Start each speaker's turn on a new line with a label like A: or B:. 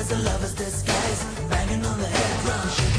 A: as a lover's disguise, banging on the head drum, shaking